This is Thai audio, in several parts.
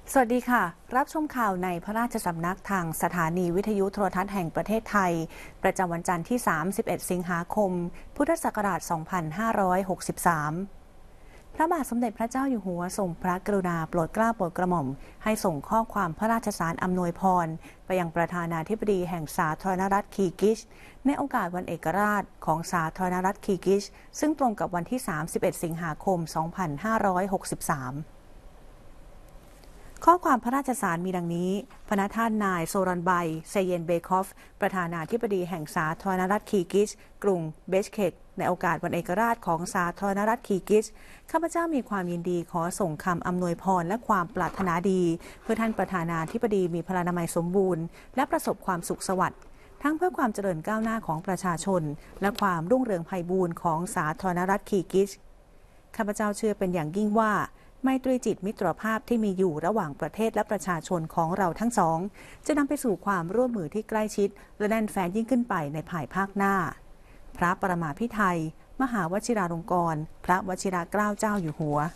สวัสดีค่ะรับชมข่าวในพระราชสำนักทางสถานีวิทยุโทรทัศน์แห่งประเทศไทยประจำวันจันทร์ที่31สิงหาคมพุทธศักราช2563พระบาทสมเด็จพระเจ้าอยู่หัวทรงพระกรุณาโปรดเกล้าโปรดกระหม่อมให้ส่งข้อความพระราชสารอำนวยพรไปยังประธานาธิบดีแห่งสาธารณรัฐคีร์กิสในโอกาสวันเอกราชของสาธารณรัฐคีร์กิสซึ่งตรงกับวันที่31สิงหาคม2563ข้อความพระราชสารมีดังนี้พระท่านนายโซรอนไบเซเยนเบคอฟประธานาธิบดีแห่งสาธารณรัฐคีร์กิสกรุงเบชเคกในโอกาสวันเอกราชของสาธารณรัฐคีร์กิสข้าพเจ้ามีความยินดีขอส่งคำอำนวยพรและความปรารถนาดีเพื่อท่านประธานาธิบดีมีพลานามัยสมบูรณ์และประสบความสุขสวัสดิ์ทั้งเพื่อความเจริญก้าวหน้าของประชาชนและความรุ่งเรืองไพบูลย์ของสาธารณรัฐคีร์กิสข้าพเจ้าเชื่อเป็นอย่างยิ่งว่าไมตรีจิตมิตรภาพที่มีอยู่ระหว่างประเทศและประชาชนของเราทั้งสองจะนำไปสู่ความร่วมมือที่ใกล้ชิดและแน่นแฟ้นยิ่งขึ้นไปในภายภาคหน้าพระปรมาภิไธยมหาวชิราลงกรณ์พระวชิรเกล้าเจ้าอยู่หัว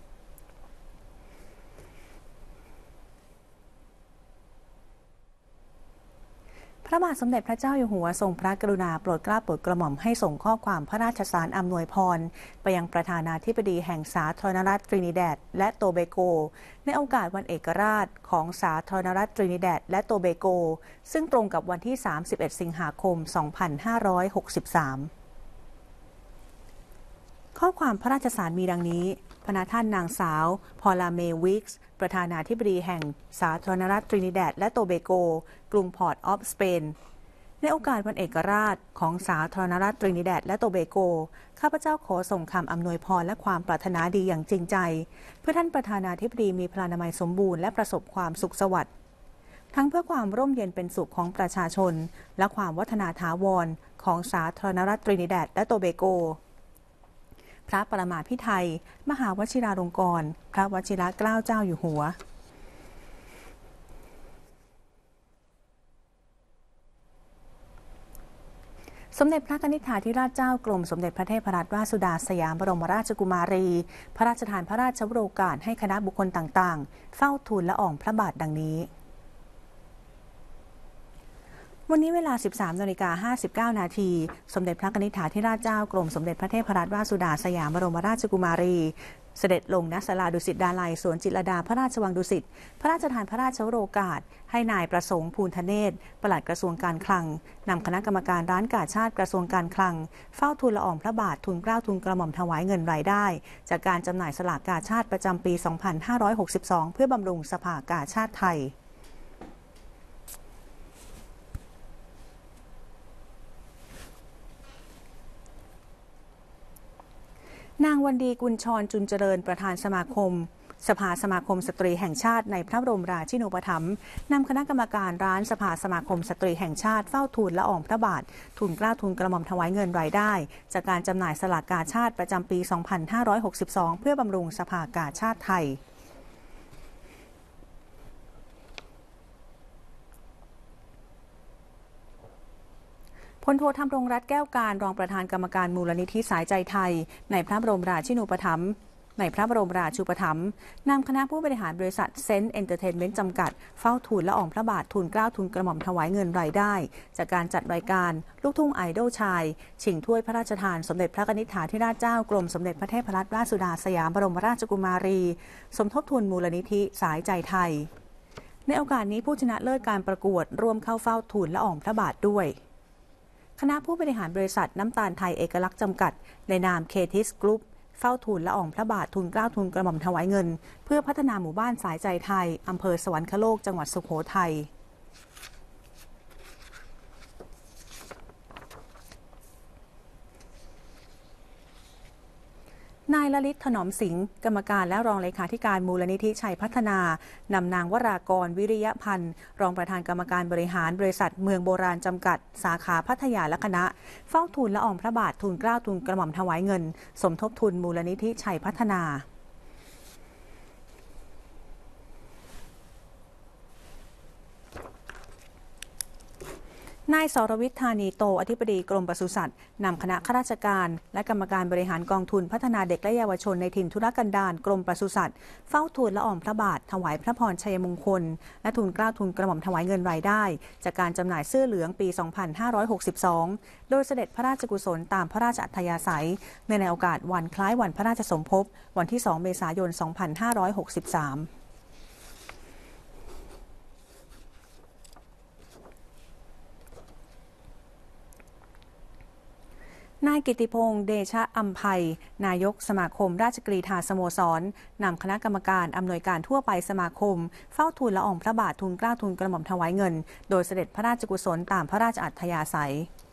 พระบาทสมเด็จพระเจ้าอยู่หัวทรงพระกรุณาโปรดเกล้าโปรดกระหม่อมให้ส่งข้อความพระราชสารอำนวยพรไปยังประธานาธิบดีแห่งสาธารณรัฐตรินิแดดและโตเบโกในโอกาสวันเอกราชของสาธารณรัฐตรินิแดดและโตเบโกซึ่งตรงกับวันที่31สิงหาคม2563ข้อความพระราชสารมีดังนี้พระท่านนางสาวพอลาเมวิกส์ประธานาธิบดีแห่งสาธารณรัฐตรินิแดดและโตเบโกกรุงพอร์ตออฟสเปนในโอกาสวันเอกราชของสาธารณรัฐตรินิแดดและโตเบโกข้าพเจ้าขอส่งคำอำนวยพรและความปรารถนาดีอย่างจริงใจเพื่อท่านประธานาธิบดีมีพลานามัยสมบูรณ์และประสบความสุขสวัสดิ์ทั้งเพื่อความร่มเย็นเป็นสุขของประชาชนและความวัฒนาถาวรของสาธารณรัฐตรินิแดดและโตเบโกพระปรมาภิไธยมหาวชิราลงกรณ์พระวชิรเกล้าเจ้าอยู่หัวสมเด็จพระนิธิถาธิราชเจ้ากรมสมเด็จพระเทพรัตนราชสุดาสยามบรมราชกุมารีพระราชทานพระราชวโรกาสให้คณะบุคคลต่างๆเฝ้าทูลละอองพระบาทดังนี้วันนี้เวลา 13:59 นาทีสมเด็จพระนิธิถาธิราชเจ้ากรมสมเด็จพระเทพรัตนราชสุดาสยามบรมราชกุมารีเสด็จลงณศาลาดุสิตดาลัยสวนจิตรลดาพระราชวังดุสิตพระราชทานพระราชวโรกาสให้นายประสงค์ภูลธเนศปลัดกระทรวงการคลังนำคณะกรรมการร้านกาชาดกระทรวงการคลังเฝ้าทูลละอองพระบาททูลเกล้าทูลกระหม่อมถวายเงินรายได้จากการจำหน่ายสลากกาชาดประจำปี 2562 เพื่อบำรุงสภากาชาดไทยนางวันดีกุลชรจุนเจริญประธานสมาคมสภาสมาคมสตรีแห่งชาติในพระบรมราชินูปถัมภ์นำคณะกรรมการร้านสภาสมาคมสตรีแห่งชาติเฝ้าทูลละอองพระบาททูลเกล้าทูลกระหม่อมถวายเงินรายได้จากการจำหน่ายสลากกาชาดประจำปี 2562 เพื่อบำรุงสภากาชาดไทยพลโทธำรงรัตน์แก้วการรองประธานกรรมการมูลนิธิสายใจไทยในพระบรมราชินูปถัมภ์นำคณะผู้บริหารบริษัทเซนต์เอนเตอร์เทนเมนต์จำกัดเฝ้าทูลละอองพระบาททูลเกล้าทูลกระหม่อมถวายเงินรายได้จากการจัดรายการลูกทุ่งไอดอลชายชิงถ้วยพระราชทานสมเด็จพระนิธิถาธิราชเจ้ากรมสมเด็จพระเทพรัตนราชสุดาสยามบรมราชกุมารีสมทบทุนมูลนิธิสายใจไทยในโอกาสนี้ผู้ชนะเลิศการประกวดร่วมเข้าเฝ้าทูลละอองพระบาทด้วยคณะผู้บริหารบริษัทน้ำตาลไทยเอกลักษณ์จำกัดในนามเคทิสกรุ๊ปเฝ้าทูลละอองพระบาททูลเกล้าทูลกระหม่อมถวายเงินเพื่อพัฒนาหมู่บ้านสายใจไทยอำเภอสวรรคโลกจังหวัดสุโขทัยนายลลิตถนอมสิงห์กรรมการและรองเลขาธิการมูลนิธิชัยพัฒนานำนางวรากรวิริยพันธ์รองประธานกรรมการบริหารบริษัทเมืองโบราณจำกัดสาขาพัทยาและคณะเฝ้าทูลละอองพระบาททูลเกล้าทูลกระหม่อมถวายเงินสมทบทุนมูลนิธิชัยพัฒนา นนายสรวิทย์ธานีโตอธิบดีกรมปศุสัตว์นำคณะข้าราชการและกรรมการบริหารกองทุนพัฒนาเด็กและเยาวชนในถิ่นทุรกันดารกรมปศุสัตว์เฝ้าทูลละอองพระบาทถวายพระพรชัยมงคลและทูลเกล้าทูลกระหม่อมถวายเงินรายได้จากการจำหน่ายเสื้อเหลืองปี 2562 โดยเสด็จพระราชกุศลตามพระราชอัธยาศัยในโอกาสวันคล้ายวันพระราชสมภพวันที่ 2 เมษายน 2563นายกิติพงษ์เดชะอำไพนายกสมาคมราชกรีฑาสโมสรนำคณะกรรมการอำนวยการทั่วไปสมาคมเฝ้าทูลละอองพระบาททูลเกล้าทูลกระหม่อมถวายเงินโดยเสด็จพระราชกุศลตามพระราชอัธยาศัย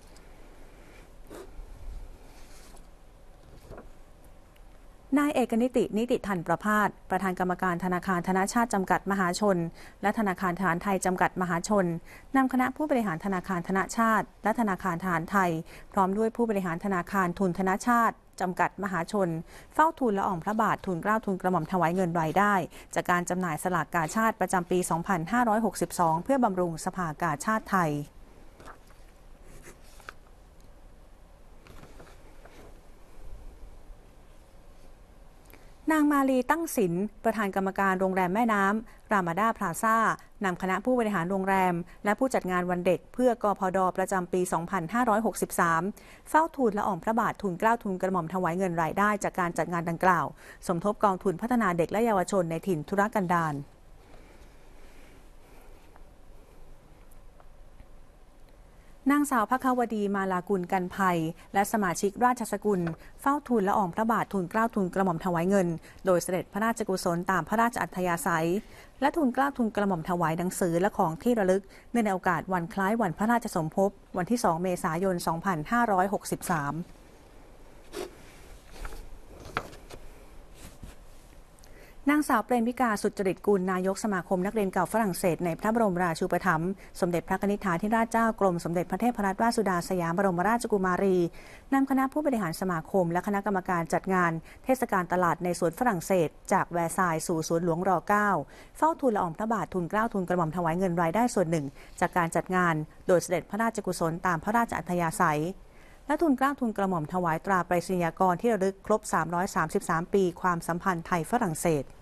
นายเอกนิตินิติทันประภาสประธานกรรมการธนาคารธนชาติจำกัดมหาชนและธนาคารทหารไทยจำกัดมหาชนนำคณะผู้บริหารธนาคารธนชาติและธนาคารทหารไทยพร้อมด้วยผู้บริหารธนาคารทุนธนชาติจำกัดมหาชนเฝ้าทูลละอองพระบาททูลเกล้าทูลกระหม่อมถวายเงินรายได้จากการจำหน่ายสลากกาชาติประจำปี 2562 เพื่อบำรุงสภากาชาติไทยนางมาลีตั้งสินประธานกรรมการโรงแรมแม่น้ำรามาดาพลาซ่านำคณะผู้บริหารโรงแรมและผู้จัดงานวันเด็กเพื่อกพดประจำปี 2563 เฝ้าทูลละอองพระบาททูลเกล้าทูลกระหม่อมถวายเงินรายได้จากการจัดงานดังกล่าวสมทบกองทุนพัฒนาเด็กและเยาวชนในถิ่นทุรกันดารนางสาวภควดีมาลากุลกันภัยและสมาชิกราชสกุลเฝ้าทูลละอองพระบาททูลเกล้าทูลกระหม่อมถวายเงินโดยเสด็จพระราชกุศลตามพระราชอัธยาศัยและทูลเกล้าทูลกระหม่อมถวายหนังสือและของที่ระลึกในโอกาสวันคล้ายวันพระราชสมภพวันที่ 2 เมษายน 2563นางสาวเปรมวิกาสุจริตกุลนายกสมาคมนักเรียนเก่าฝรั่งเศสในพระบรมราชูปถัมภ์สมเด็จพระนิธิถาธิราชเจ้ากรมสมเด็จพระเทพรัตนราชสุดาสยามบรมราชกุมารีนำคณะผู้บริหารสมาคมและคณะกรรมการจัดงานเทศกาลตลาดในสวนฝรั่งเศสจากแวร์ซายน์สู่สวนหลวงร9เฝ้าทูลละอองพระบาททูลเกล้าทูลกระหม่อมถวายเงินรายได้ส่วนหนึ่งจากการจัดงานโดยเสด็จพระราชกุศลตามพระราชอัธยาศัยและทูลเกล้าทูลกระหม่อมถวายตราไปรษณียากรที่ระลึกครบ333 ปีความสัมพันธ์ไทยฝรั่งเศส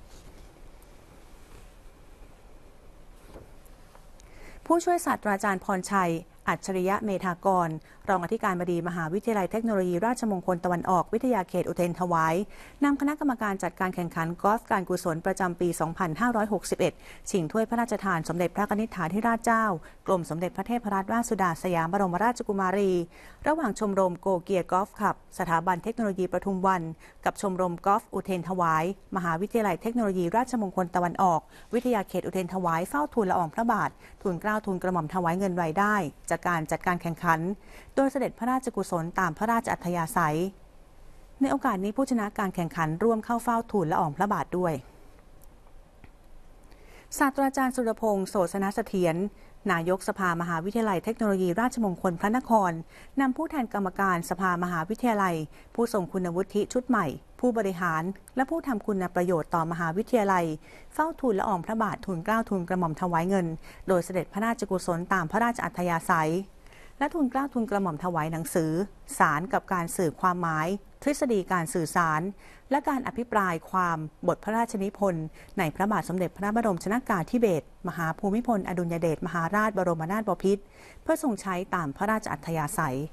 ผู้ช่วยศาสตราจารย์พรชัยอัจฉริยะเมธากรรองอธิการบดีมหาวิทยาลัยเทคโนโลยีราชมงคลตะวันออกวิทยาเขตอุเทรนถวายนำคณะกรรมการจัดการแข่งขันกอล์ฟการกุศลประจำปี 2561 ชิงถ้วยพระราชทานสมเด็จพระนิธิถาธิราชเจ้ากรมสมเด็จพระเทพรัตนราชสุดาสยามบรมราชกุมารีระหว่างชมรมโกเกียกอล์ฟคลับสถาบันเทคโนโลยีปทุมวันกับชมรมกอล์ฟอุเทรนถวายมหาวิทยาลัยเทคโนโลยีราชมงคลตะวันออกวิทยาเขตอุเทรนถวายเฝ้าทูลละอองพระบาททูลเกล้าทูลกระหม่อมถวายเงินรายได้จากการจัดการแข่งขันโดยเสด็จพระราชกุศลตามพระราชอัธยาศัยในโอกาสนี้ผู้ชนะการแข่งขันร่วมเข้าเฝ้าทูลละอองพระบาทด้วยศาสตราจารย์สุรพงษ์โสสนเสถียรนายกสภามหาวิทยาลัยเทคโนโลยีราชมงคลพระนครนำผู้แทนกรรมการสภามหาวิทยาลัยผู้ทรงคุณวุฒิชุดใหม่ผู้บริหารและผู้ทำคุณประโยชน์ต่อมหาวิทยาลัยเฝ้าทูลละอองพระบาททูลเกล้าทูลกระหม่อมถวายเงินโดยเสด็จพระราชกุศลตามพระราชอัธยาศัยและทูลเกล้าทูลกระหม่อมถวายหนังสือสารกับการสื่อความหมายทฤษฎีการสื่อสารและการอภิปรายความบทพระราชนิพนธ์ในพระบาทสมเด็จพระบรมชนกาธิเบศรมหาภูมิพลอดุลยเดชมหาราชบรมนาถบพิตรเพื่อทรงใช้ตามพระราชอัธยาศัย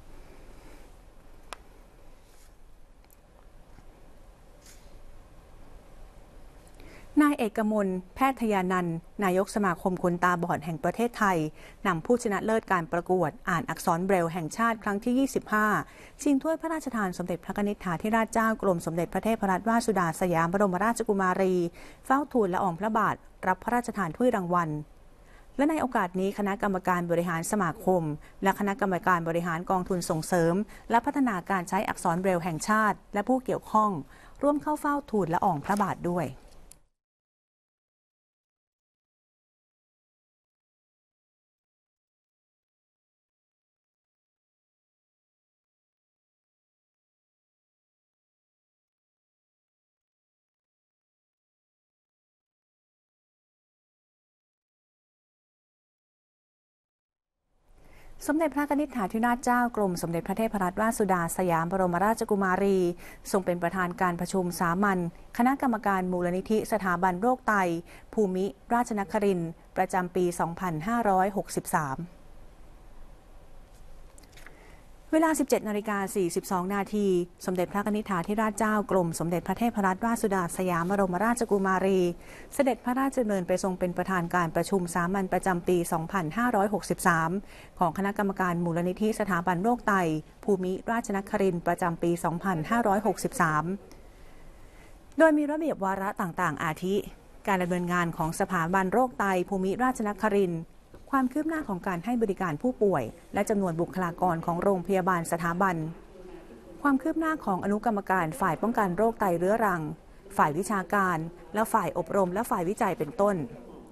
นายเอกมลแพทยานันท์นายกสมาคมคนตาบอดแห่งประเทศไทยนำผู้ชนะเลิศการประกวดอ่านอักษรเบรลล์แห่งชาติครั้งที่ 25 ชิงถ้วยพระราชทานสมเด็จพระนิธิถาธิราชเจ้ากรมสมเด็จพระเทพรัตนราชสุดาสยามบรมราชกุมารีเฝ้าทูลละอองพระบาทรับพระราชทานถ้วยรางวัลและในโอกาสนี้คณะกรรมการบริหารสมาคมและคณะกรรมการบริหารกองทุนส่งเสริมและพัฒนาการใช้อักษรเบรลล์แห่งชาติและผู้เกี่ยวข้องร่วมเข้าเฝ้าทูลละอองพระบาทด้วยสมเด็จพระนิธิถาธิราชเจ้ากรมสมเด็จพระเทพรัตนราชสุดาสยามบรมราชกุมารีทรงเป็นประธานการประชุมสามัญคณะกรรมการมูลนิธิสถาบันโรคไตภูมิราชนครินทร์ประจำปี 2563 เวลา 17:42 นาทีสมเด็จพระนิธิถาธิราชเจ้ากรมสมเด็จพระเทพรัตนราชสุดาสยามบรมราชกุมารีเสด็จพระราชดำเนินไปทรงเป็นประธานการประชุมสามัญประจำปี 2563 ของคณะกรรมการมูลนิธิสถาบันโรคไตภูมิราชนครินทร์ประจำปี 2563 โดยมีระเบียบวาระต่างๆอาทิ การดำเนินงานของสถาบันโรคไตภูมิราชนครินทร์ความคืบหน้าของการให้บริการผู้ป่วยและจำนวนบุคลากรของโรงพยาบาลสถาบันความคืบหน้าของอนุกรรมการฝ่ายป้องกันโรคไตเรื้อรังฝ่ายวิชาการและฝ่ายอบรมและฝ่ายวิจัยเป็นต้น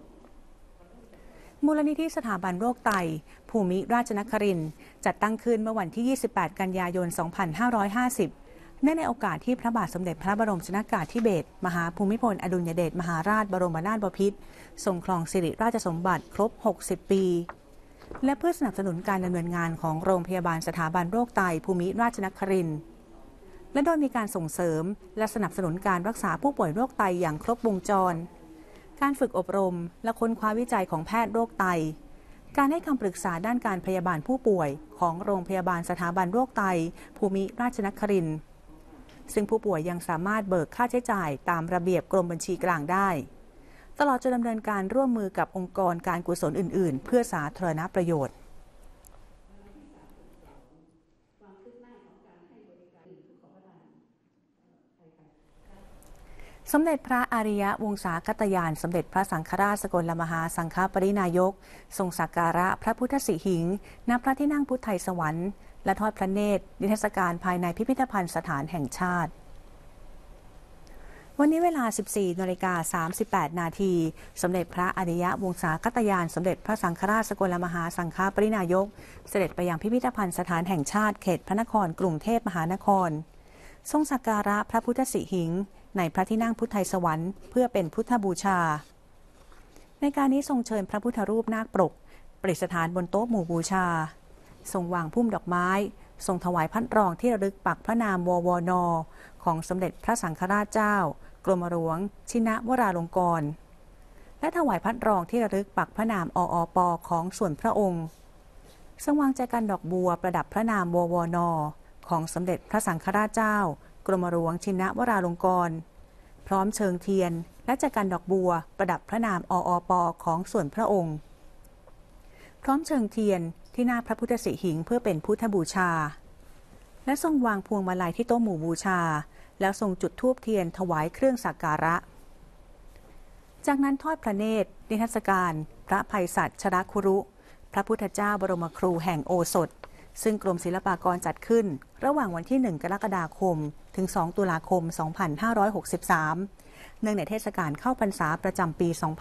มูลนิธิสถาบันโรคไตภูมิราชนครินทร์จัดตั้งขึ้นเมื่อวันที่ 28 กันยายน 2550 เนื่องในโอกาสที่พระบาทสมเด็จพระบรมชนกาธิเบศรมหาภูมิพลอดุลยเดชมหาราชบรมนาถบพิตรทรงครองสิริราชสมบัติครบ 60 ปี และเพื่อสนับสนุนการดำเนินงานของโรงพยาบาลสถาบันโรคไตภูมิราชนครินทร์และโดยมีการส่งเสริมและสนับสนุนการรักษาผู้ป่วยโรคไตอย่างครบวงจรการฝึกอบรมและค้นคว้าวิจัยของแพทย์โรคไตการให้คำปรึกษาด้านการพยาบาลผู้ป่วยของโรงพยาบาลสถาบันโรคไตภูมิราชนครินทร์ซึ่งผู้ป่วยยังสามารถเบิกค่าใช้จ่ายตามระเบียบกรมบัญชีกลางได้ตลอดจนดำเนินการร่วมมือกับองค์กรการกุศลอื่นๆเพื่อสาธารณประโยชน์สมเด็จพระอริยวงศาคตยานสมเด็จพระสังฆราชสกลมหาสังฆปรินายกทรงสักการะพระพุทธสิหิงค์ณพระที่นั่งพุทธไทยสวรรค์และทอดพระเนตรนิทรรศการภายในพิพิธภัณฑ์สถานแห่งชาติวันนี้เวลา 14:38 นาทีสมเด็จพระอริยวงศาคตยานสมเด็จพระสังฆราชสกลมหาสังฆปรินายกเสด็จไปยังพิพิธภัณฑ์สถานแห่งชาติเขตพระนครกรุงเทพมหานครทรงสักการะพระพุทธสิหิงค์ในพระที่นั่งพุทธไทยสวรรค์เพื่อเป็นพุทธบูชาในการนี้ทรงเชิญพระพุทธรูปนาคปรกประดิษฐานบนโต๊ะหมู่บูชาทรงวางพุ่มดอกไม้ทรงถวายพัดรองที่ระลึกปักพระนามววนของสมเด็จพระสังฆราชเจ้ากรมหลวงชินวราลงกรณ์และถวายพัดรองที่ระลึกปักพระนามออปของส่วนพระองค์ทรงวางแจกันดอกบัวประดับพระนามววนของสมเด็จพระสังฆราชเจ้ากรมหลวงชินวราลงกรณ์พร้อมเชิงเทียนและแจกันดอกบัวประดับพระนามออปของส่วนพระองค์พร้อมเชิงเทียนที่หน้าพระพุทธสิหิงค์เพื่อเป็นพุทธบูชาและทรงวางพวงมาลัยที่โต๊ะหมู่บูชาแล้วทรงจุดธูปเทียนถวายเครื่องสักการะจากนั้นทอดพระเนตรนิทรรศการพระไพศาลชรคุรุพระพุทธเจ้าบรมครูแห่งโอสถซึ่งกรมศิลปากรจัดขึ้นระหว่างวันที่ 1 กรกฎาคมถึง 2 ตุลาคม 2563 เนื่องในเทศกาลเข้าพรรษาประจำปี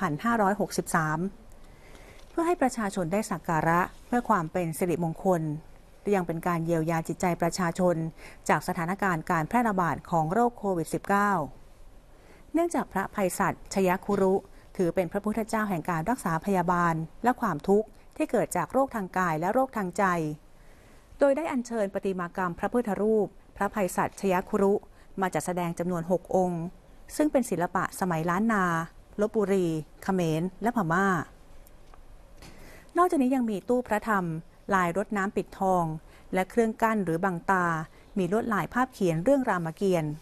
2563 เพื่อให้ประชาชนได้สักการะเพื่อความเป็นสิริมงคลยังเป็นการเยียวยาจิตใจประชาชนจากสถานการณ์การแพร่ระบาดของโรคโควิด -19 เนื่องจากพระไพศาลชยคุรุถือเป็นพระพุทธเจ้าแห่งการรักษาพยาบาลและความทุกข์ที่เกิดจากโรคทางกายและโรคทางใจโดยได้อัญเชิญประติมากรรมพระพุทธรูปพระไพศาลชยคุรุมาจัดแสดงจำนวน 6 องค์ซึ่งเป็นศิลปะสมัยล้านนาลพบุรีเขมรและพม่านอกจากนี้ยังมีตู้พระธรรมลายรดน้ำปิดทองและเครื่องกั้นหรือบังตามีลวดลายภาพเขียนเรื่องรามเกียรติ์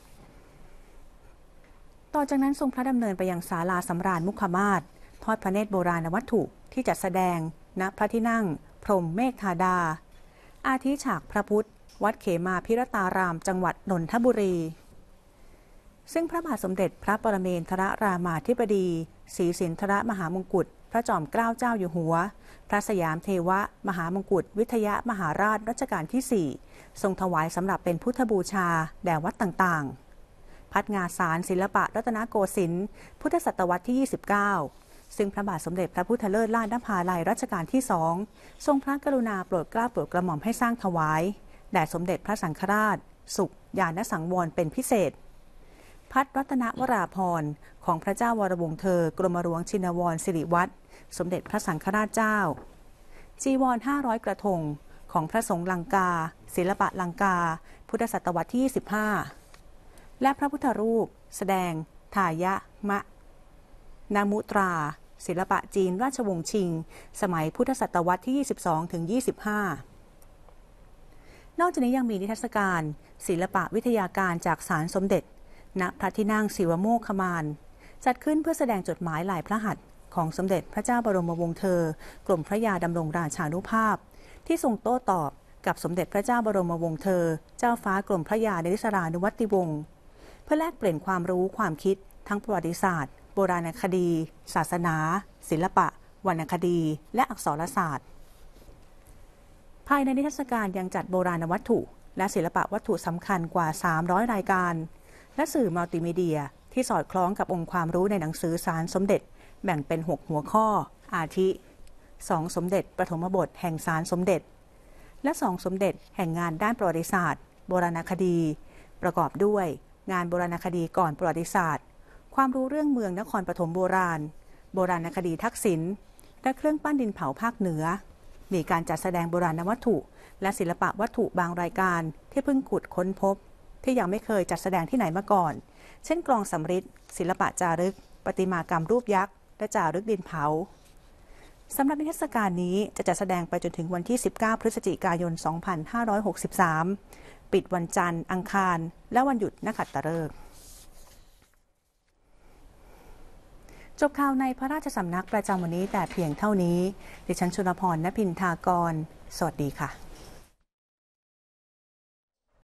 ต่อจากนั้นทรงพระดำเนินไปยังศาลาสำราญมุขมาศทอดพระเนตรโบราณวัตถุที่จัดแสดงณพระที่นั่งพรหมเมฆธาดาอาทิฉากพระพุทธวัดเขมาพิรตารามจังหวัดนนทบุรีซึ่งพระบาทสมเด็จพระปรเมนทรรามาธิบดีศรีสินธรมหามงกุฎพระจอมเกล้าเจ้าอยู่หัวพระสยามเทวมหามงกุฎวิทยมหาราชรัชกาลที่ 4ทรงถวายสำหรับเป็นพุทธบูชาแด่วัดต่างๆพัฒงาสารศิลปะรัตนโกสินทร์พุทธศตวรรษที่ 29ซึ่งพระบาทสมเด็จพระพุทธเลิศล้านนภาลัยรัชกาลที่ 2ทรงพระกรุณาโปรดเกล้าโปรดกระหม่อมให้สร้างถวายแด่สมเด็จพระสังฆราชสุขญาณสังวรเป็นพิเศษพัฒรัตนวราภรณ์ของพระเจ้าวรวงศ์เธอกรมหลวงชินวรสิริวัฒน์สมเด็จพระสังฆราชเจ้าจีวร500 กระทงของพระสงฆ์ลังกาศิลปะลังกาพุทธศตวรรษที่ 25และพระพุทธรูปแสดงทายะมะนามุตราศิลปะจีนราชวงศ์ชิงสมัยพุทธศตวรรษที่ 22 ถึง 25นอกจากนี้ยังมีนิทรรศการศิลปะวิทยาการจากศาลสมเด็จณพระที่นั่งศิวโมกขมานจัดขึ้นเพื่อแสดงจดหมายลายพระหัตถ์ของสมเด็จพระเจ้าบรมวงศ์เธอกรมพระยาดำรงราชานุภาพที่ทรงโต้ตอบกับสมเด็จพระเจ้าบรมวงศ์เธอเจ้าฟ้ากรมพระยานิสรานุวัติวงศ์เพื่อแลกเปลี่ยนความรู้ความคิดทั้งประวัติศาสตร์โบราณคดี ศาสนาศิลปะวรรณคดีและอักษรศาสตร์ภายในนิทรรศการยังจัดโบราณวัตถุและศิลปะวัตถุสำคัญกว่า300รายการและสื่อมัลติมีเดียที่สอดคล้องกับองค์ความรู้ในหนังสือศาลสมเด็จแบ่งเป็น6หัวข้ออาทิ2สมเด็จปฐมบทแห่งศาลสมเด็จและ2สมเด็จแห่งงานด้านประวัติศาสตร์โบราณคดีประกอบด้วยงานโบราณคดีก่อนประวัติศาสตร์ความรู้เรื่องเมืองนครปฐมโบราณโบราณคดีทักษิณและเครื่องปั้นดินเผาภาคเหนือมีการจัดแสดงโบราณวัตถุและศิลปะวัตถุบางรายการที่เพิ่งขุดค้นพบที่ยังไม่เคยจัดแสดงที่ไหนมาก่อนเช่นกลองสำริดศิลปะจารึกประติมากรรมรูปยักษ์และจารึกดินเผาสำหรับนิทรรศการนี้จะจัดแสดงไปจนถึงวันที่19พฤศจิกายน2563ปิดวันจันทร์อังคารและวันหยุดนักขัตฤกษ์จบข่าวในพระราชสำนักประจำวันนี้แต่เพียงเท่านี้ดิฉันชลพร ณ พินทากรสวัสดีค่ะ